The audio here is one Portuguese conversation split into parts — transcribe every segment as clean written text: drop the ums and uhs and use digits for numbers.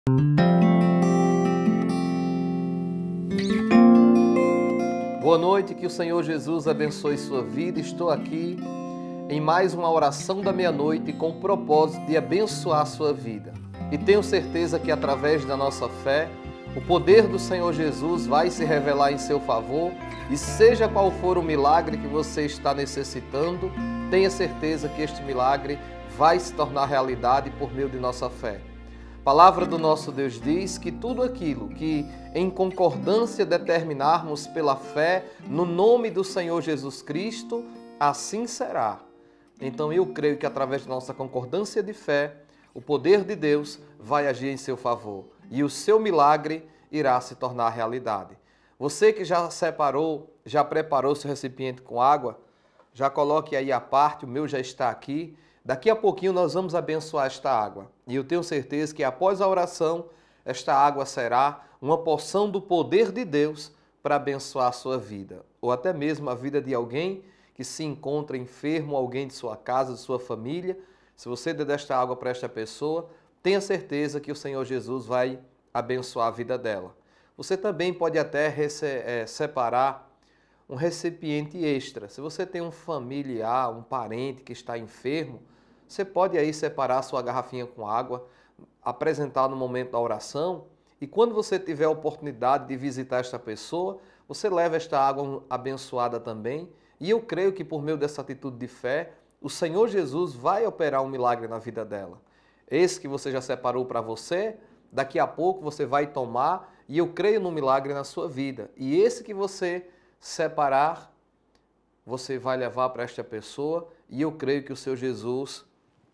Boa noite, que o Senhor Jesus abençoe sua vida. Estou aqui em mais uma oração da meia-noite com o propósito de abençoar a sua vida. E tenho certeza que através da nossa fé, o poder do Senhor Jesus vai se revelar em seu favor e seja qual for o milagre que você está necessitando, tenha certeza que este milagre vai se tornar realidade por meio de nossa fé. A palavra do nosso Deus diz que tudo aquilo que em concordância determinarmos pela fé no nome do Senhor Jesus Cristo, assim será. Então eu creio que através da nossa concordância de fé, o poder de Deus vai agir em seu favor e o seu milagre irá se tornar realidade. Você que já separou, já preparou seu recipiente com água, já coloque aí à parte, o meu já está aqui. Daqui a pouquinho nós vamos abençoar esta água. E eu tenho certeza que após a oração, esta água será uma porção do poder de Deus para abençoar a sua vida. Ou até mesmo a vida de alguém que se encontra enfermo, alguém de sua casa, de sua família. Se você der desta água para esta pessoa, tenha certeza que o Senhor Jesus vai abençoar a vida dela. Você também pode até separar um recipiente extra. Se você tem um familiar, um parente que está enfermo, você pode aí separar a sua garrafinha com água, apresentar no momento da oração e quando você tiver a oportunidade de visitar esta pessoa, você leva esta água abençoada também e eu creio que por meio dessa atitude de fé, o Senhor Jesus vai operar um milagre na vida dela. Esse que você já separou para você, daqui a pouco você vai tomar e eu creio no milagre na sua vida. E esse que você separar, você vai levar para esta pessoa e eu creio que o seu Jesus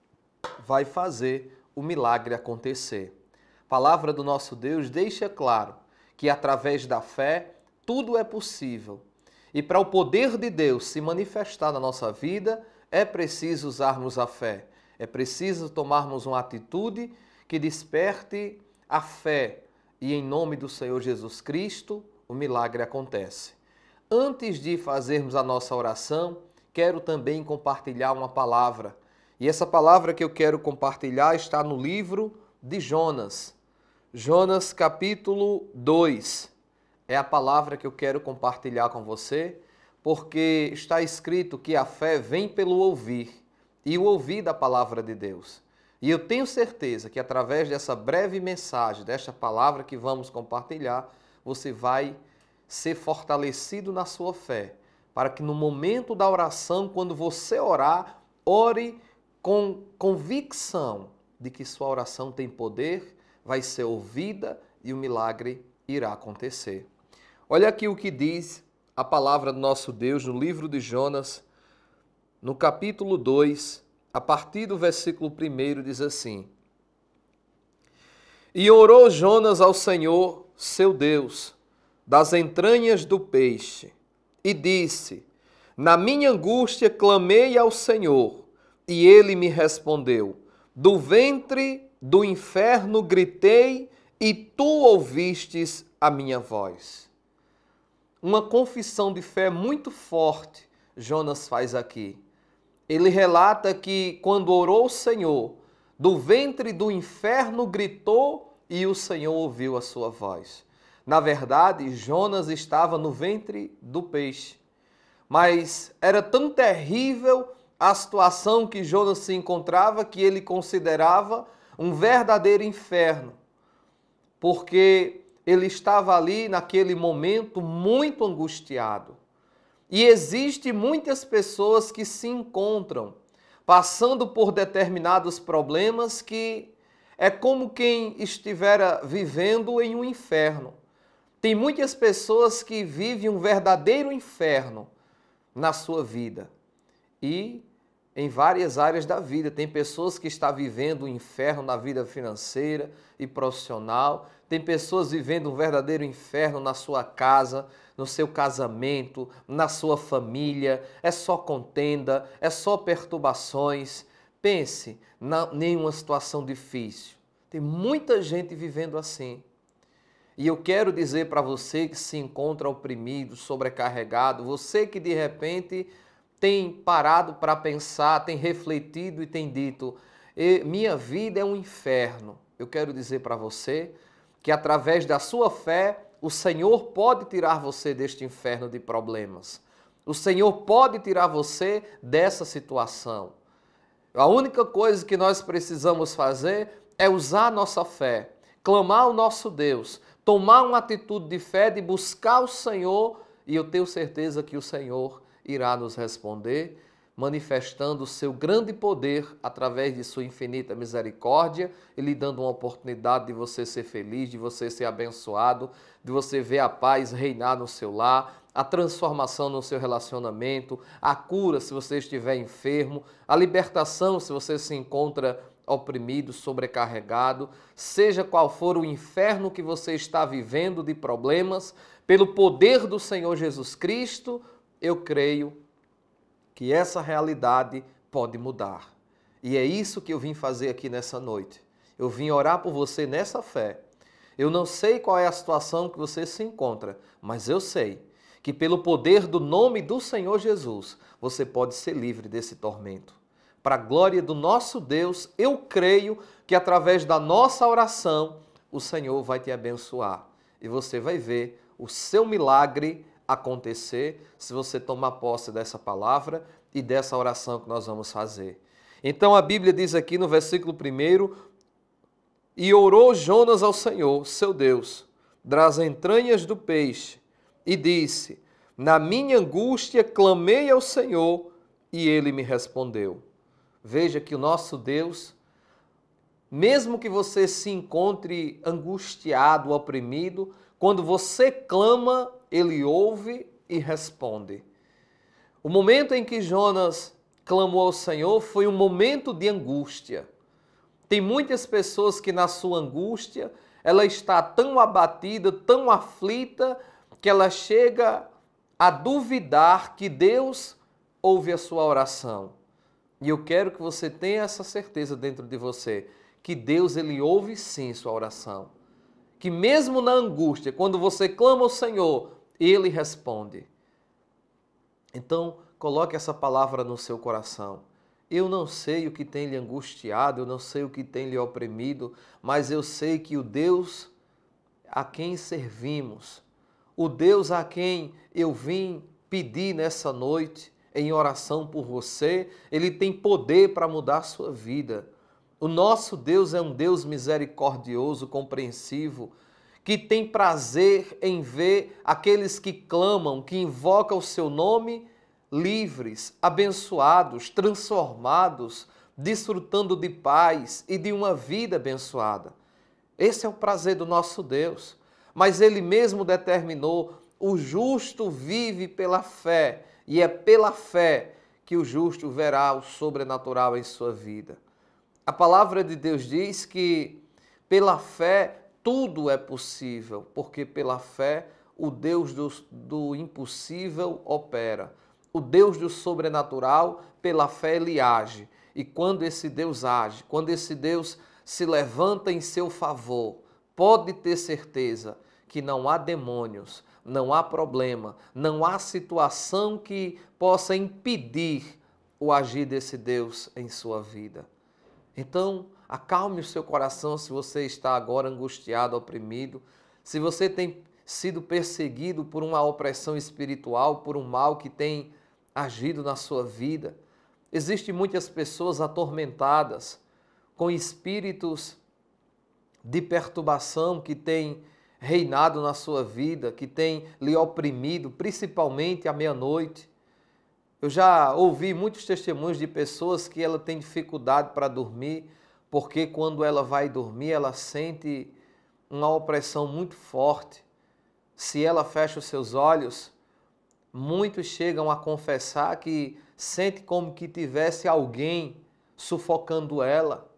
vai fazer o milagre acontecer. A palavra do nosso Deus deixa claro que através da fé tudo é possível. E para o poder de Deus se manifestar na nossa vida, é preciso usarmos a fé. É preciso tomarmos uma atitude que desperte a fé. E em nome do Senhor Jesus Cristo, o milagre acontece. Antes de fazermos a nossa oração, quero também compartilhar uma palavra. E essa palavra que eu quero compartilhar está no livro de Jonas. Jonas capítulo 2. É a palavra que eu quero compartilhar com você, porque está escrito que a fé vem pelo ouvir, e o ouvir da palavra de Deus. E eu tenho certeza que através dessa breve mensagem, desta palavra que vamos compartilhar, você vai ser fortalecido na sua fé, para que no momento da oração, quando você orar, ore com convicção de que sua oração tem poder, vai ser ouvida e o milagre irá acontecer. Olha aqui o que diz a palavra do nosso Deus no livro de Jonas, no capítulo 2, a partir do versículo 1, diz assim: E orou Jonas ao Senhor, seu Deus, das entranhas do peixe, e disse: Na minha angústia clamei ao Senhor, e ele me respondeu. Do ventre do inferno gritei, e tu ouvistes a minha voz. Uma confissão de fé muito forte Jonas faz aqui. Ele relata que quando orou o Senhor, do ventre do inferno gritou e o Senhor ouviu a sua voz. Na verdade, Jonas estava no ventre do peixe. Mas era tão terrível a situação que Jonas se encontrava que ele considerava um verdadeiro inferno. Porque ele estava ali naquele momento muito angustiado. E existe muitas pessoas que se encontram passando por determinados problemas que é como quem estivera vivendo em um inferno. Tem muitas pessoas que vivem um verdadeiro inferno na sua vida e em várias áreas da vida. Tem pessoas que estão vivendo um inferno na vida financeira e profissional. Tem pessoas vivendo um verdadeiro inferno na sua casa, no seu casamento, na sua família. É só contenda, é só perturbações. Pense em nenhuma situação difícil. Tem muita gente vivendo assim. E eu quero dizer para você que se encontra oprimido, sobrecarregado, você que de repente tem parado para pensar, tem refletido e tem dito: minha vida é um inferno. eu quero dizer para você que através da sua fé, o Senhor pode tirar você deste inferno de problemas. O Senhor pode tirar você dessa situação. A única coisa que nós precisamos fazer é usar a nossa fé, clamar ao nosso Deus, tomar uma atitude de fé, de buscar o Senhor, e eu tenho certeza que o Senhor irá nos responder, manifestando o seu grande poder através de sua infinita misericórdia e lhe dando uma oportunidade de você ser feliz, de você ser abençoado, de você ver a paz reinar no seu lar, a transformação no seu relacionamento, a cura se você estiver enfermo, a libertação se você se encontra oprimido, sobrecarregado, seja qual for o inferno que você está vivendo de problemas, pelo poder do Senhor Jesus Cristo, eu creio que essa realidade pode mudar. E é isso que eu vim fazer aqui nessa noite. Eu vim orar por você nessa fé. Eu não sei qual é a situação que você se encontra, mas eu sei que pelo poder do nome do Senhor Jesus, você pode ser livre desse tormento. Para a glória do nosso Deus, eu creio que através da nossa oração, o Senhor vai te abençoar. E você vai ver o seu milagre acontecer se você tomar posse dessa palavra e dessa oração que nós vamos fazer. Então a Bíblia diz aqui no versículo 1, e orou Jonas ao Senhor, seu Deus, das entranhas do peixe, e disse, na minha angústia clamei ao Senhor, e ele me respondeu. Veja que o nosso Deus, mesmo que você se encontre angustiado, oprimido, quando você clama, ele ouve e responde. O momento em que Jonas clamou ao Senhor foi um momento de angústia. Tem muitas pessoas que na sua angústia, ela está tão abatida, tão aflita, que ela chega a duvidar que Deus ouve a sua oração. E eu quero que você tenha essa certeza dentro de você, que Deus ele ouve sim sua oração. Que mesmo na angústia, quando você clama ao Senhor, ele responde. Então, coloque essa palavra no seu coração. Eu não sei o que tem lhe angustiado, eu não sei o que tem lhe oprimido, mas eu sei que o Deus a quem servimos, o Deus a quem eu vim pedir nessa noite, em oração por você, ele tem poder para mudar a sua vida. O nosso Deus é um Deus misericordioso, compreensivo, que tem prazer em ver aqueles que clamam, que invocam o seu nome, livres, abençoados, transformados, desfrutando de paz e de uma vida abençoada. Esse é o prazer do nosso Deus. Mas ele mesmo determinou, o justo vive pela fé, e é pela fé que o justo verá o sobrenatural em sua vida. A palavra de Deus diz que pela fé tudo é possível, porque pela fé o Deus do impossível opera. O Deus do sobrenatural, pela fé ele age. E quando esse Deus age, quando esse Deus se levanta em seu favor, pode ter certeza que não há demônios, não há problema, não há situação que possa impedir o agir desse Deus em sua vida. Então, acalme o seu coração se você está agora angustiado, oprimido, se você tem sido perseguido por uma opressão espiritual, por um mal que tem agido na sua vida. Existem muitas pessoas atormentadas com espíritos de perturbação que têm reinado na sua vida, que tem lhe oprimido, principalmente à meia-noite. Eu já ouvi muitos testemunhos de pessoas que ela tem dificuldade para dormir, porque quando ela vai dormir, ela sente uma opressão muito forte. Se ela fecha os seus olhos, muitos chegam a confessar que sente como que tivesse alguém sufocando ela.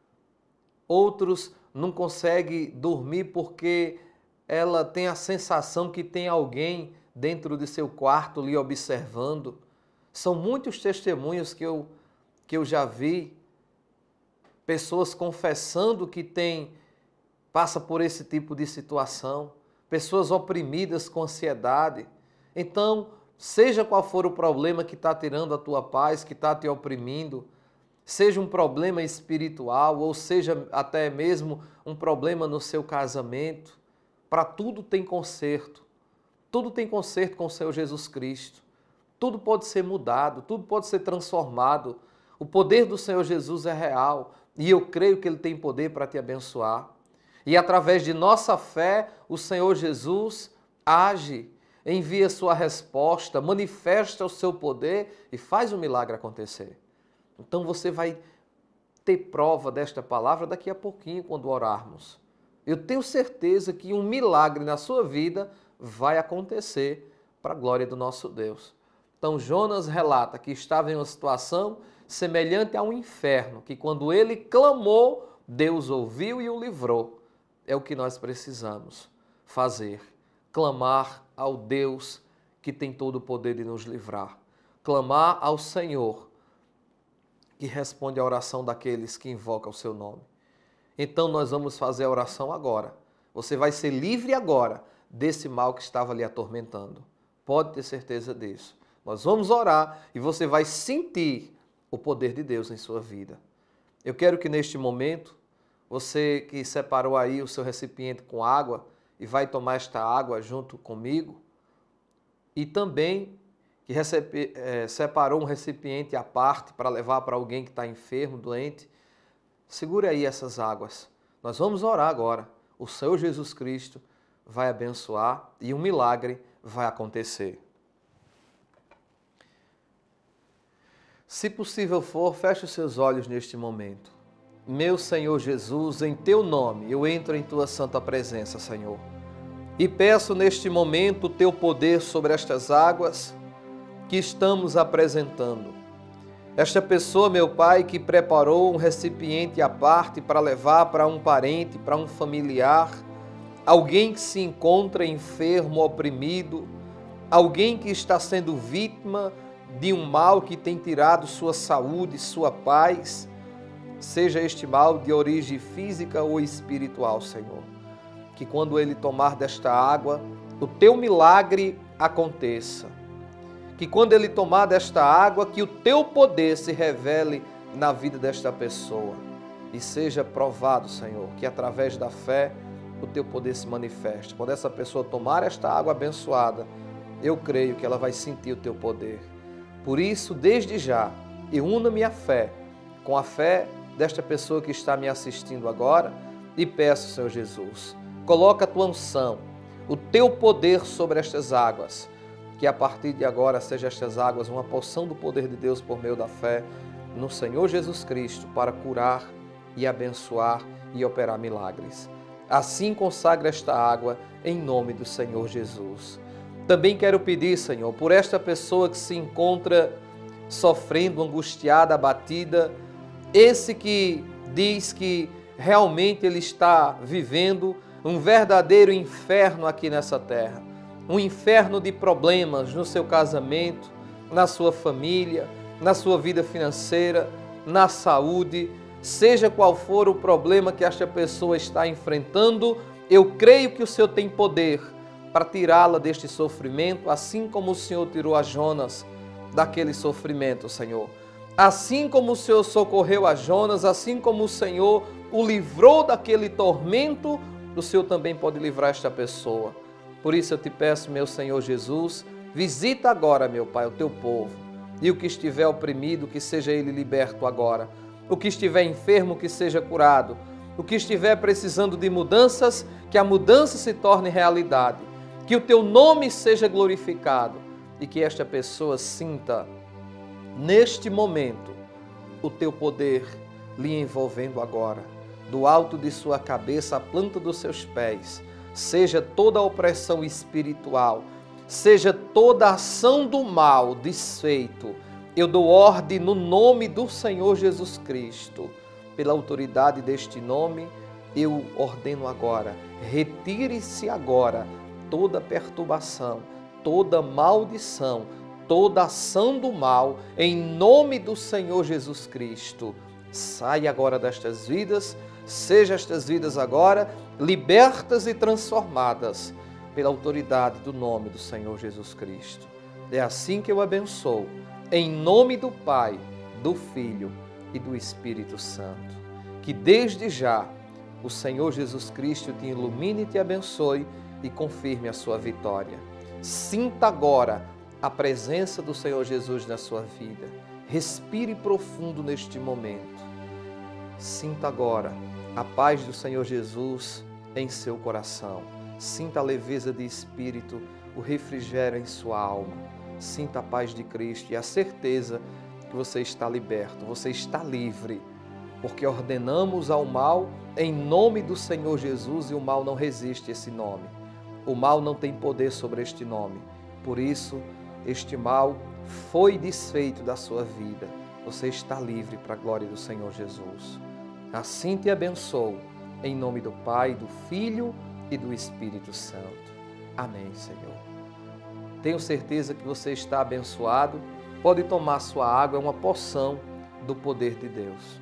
Outros não conseguem dormir porque ela tem a sensação que tem alguém dentro de seu quarto lhe observando. São muitos testemunhos que eu já vi, pessoas confessando que passa por esse tipo de situação, pessoas oprimidas com ansiedade. Então, seja qual for o problema que está tirando a tua paz, que está te oprimindo, seja um problema espiritual, ou seja até mesmo um problema no seu casamento, para tudo tem conserto. Tudo tem conserto com o Senhor Jesus Cristo. Tudo pode ser mudado, tudo pode ser transformado. O poder do Senhor Jesus é real e eu creio que Ele tem poder para te abençoar. E através de nossa fé, o Senhor Jesus age, envia sua resposta, manifesta o seu poder e faz o milagre acontecer. Então você vai ter prova desta palavra daqui a pouquinho quando orarmos. Eu tenho certeza que um milagre na sua vida vai acontecer para a glória do nosso Deus. Então Jonas relata que estava em uma situação semelhante a um inferno, que quando ele clamou, Deus ouviu e o livrou. É o que nós precisamos fazer, clamar ao Deus que tem todo o poder de nos livrar, clamar ao Senhor que responde à oração daqueles que invocam o seu nome. Então nós vamos fazer a oração agora. Você vai ser livre agora desse mal que estava lhe atormentando. Pode ter certeza disso. Nós vamos orar e você vai sentir o poder de Deus em sua vida. Eu quero que neste momento, você que separou aí o seu recipiente com água e vai tomar esta água junto comigo, e também que separou um recipiente à parte para levar para alguém que está enfermo, doente, segure aí essas águas. Nós vamos orar agora. O Senhor Jesus Cristo vai abençoar e um milagre vai acontecer. Se possível for, feche os seus olhos neste momento. Meu Senhor Jesus, em Teu nome, eu entro em Tua santa presença, Senhor. E peço neste momento o Teu poder sobre estas águas que estamos apresentando. Esta pessoa, meu Pai, que preparou um recipiente à parte para levar para um parente, para um familiar, alguém que se encontra enfermo, oprimido, alguém que está sendo vítima de um mal que tem tirado sua saúde, sua paz, seja este mal de origem física ou espiritual, Senhor. Que quando ele tomar desta água, o Teu milagre aconteça. Que quando ele tomar desta água, que o Teu poder se revele na vida desta pessoa. E seja provado, Senhor, que através da fé o Teu poder se manifeste. Quando essa pessoa tomar esta água abençoada, eu creio que ela vai sentir o Teu poder. Por isso, desde já, eu uno minha fé com a fé desta pessoa que está me assistindo agora e peço, Senhor Jesus, coloca a Tua unção, o Teu poder sobre estas águas, que a partir de agora sejam estas águas uma porção do poder de Deus por meio da fé no Senhor Jesus Cristo para curar e abençoar e operar milagres. Assim consagra esta água em nome do Senhor Jesus. Também quero pedir, Senhor, por esta pessoa que se encontra sofrendo, angustiada, abatida, esse que diz que realmente ele está vivendo um verdadeiro inferno aqui nessa terra, um inferno de problemas no seu casamento, na sua família, na sua vida financeira, na saúde, seja qual for o problema que esta pessoa está enfrentando, eu creio que o Senhor tem poder para tirá-la deste sofrimento, assim como o Senhor tirou a Jonas daquele sofrimento, Senhor. Assim como o Senhor socorreu a Jonas, assim como o Senhor o livrou daquele tormento, o Senhor também pode livrar esta pessoa. Por isso eu te peço, meu Senhor Jesus, visita agora, meu Pai, o Teu povo. E o que estiver oprimido, que seja ele liberto agora. O que estiver enfermo, que seja curado. O que estiver precisando de mudanças, que a mudança se torne realidade. Que o Teu nome seja glorificado e que esta pessoa sinta, neste momento, o Teu poder lhe envolvendo agora, do alto de sua cabeça à planta dos seus pés, seja toda a opressão espiritual, seja toda a ação do mal desfeito. Eu dou ordem no nome do Senhor Jesus Cristo, pela autoridade deste nome, eu ordeno agora, retire-se agora toda perturbação, toda maldição, toda ação do mal, em nome do Senhor Jesus Cristo. Saia agora destas vidas, seja estas vidas agora libertas e transformadas pela autoridade do nome do Senhor Jesus Cristo. É assim que eu abençoo, em nome do Pai, do Filho e do Espírito Santo. Que desde já o Senhor Jesus Cristo te ilumine e te abençoe e confirme a sua vitória. Sinta agora a presença do Senhor Jesus na sua vida. Respire profundo neste momento. Sinta agora a paz do Senhor Jesus em seu coração. Sinta a leveza de espírito, o refrigério em sua alma. Sinta a paz de Cristo e a certeza que você está liberto, você está livre, porque ordenamos ao mal em nome do Senhor Jesus e o mal não resiste a esse nome. O mal não tem poder sobre este nome. Por isso, este mal foi desfeito da sua vida. Você está livre para a glória do Senhor Jesus. Assim te abençoo, em nome do Pai, do Filho e do Espírito Santo. Amém, Senhor. Tenho certeza que você está abençoado. Pode tomar sua água, é uma porção do poder de Deus.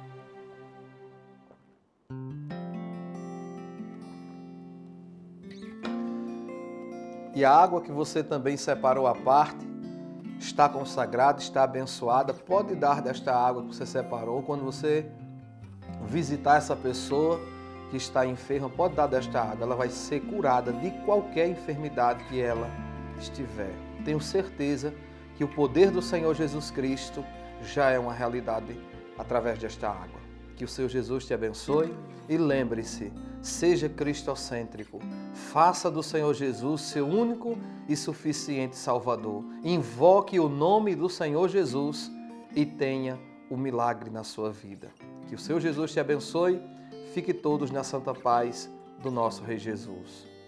E a água que você também separou à parte, está consagrada, está abençoada. Pode dar desta água que você separou. Quando você visitar essa pessoa que está enferma, pode dar desta água. Ela vai ser curada de qualquer enfermidade que ela estiver. Tenho certeza que o poder do Senhor Jesus Cristo já é uma realidade através desta água. Que o Senhor Jesus te abençoe e lembre-se, seja cristocêntrico. Faça do Senhor Jesus seu único e suficiente Salvador. Invoque o nome do Senhor Jesus e tenha o milagre na sua vida. Que o Senhor Jesus te abençoe. Fique todos na santa paz do nosso Rei Jesus.